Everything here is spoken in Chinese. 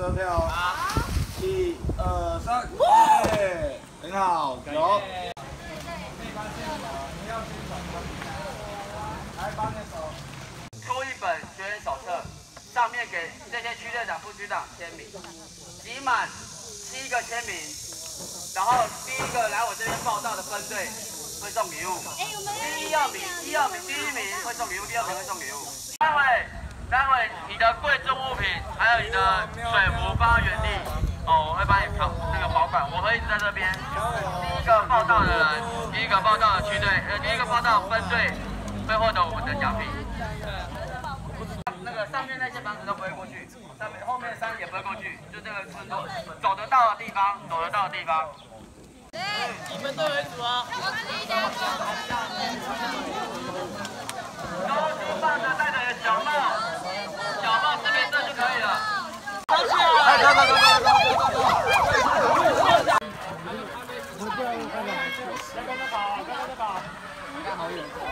车票哦。好。1、2、3，耶！很好，有。来，帮你手。 出一本学员手册，上面给这些区队长、副区长签名，集满7个签名，然后第一个来我这边报到的分队会送礼物。第一名会送礼物，第2名会送礼物。待会你的贵重物品还有你的水壶放在原地哦，我会帮你那个保管，我会一直在这边。第一个报道的人，第一个报道的区队，第一个报道分队会获得我们的奖品。那个上面那些房子都不会过去，后面的山也不会过去，就这个村落走得到的地方，你们队为主啊！高兴放着戴着小帽识别证就可以了。走起来！走！